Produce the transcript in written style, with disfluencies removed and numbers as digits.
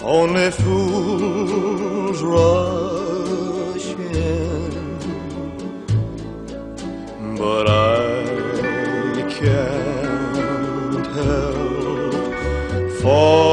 Only fools rush in, but I can't help falling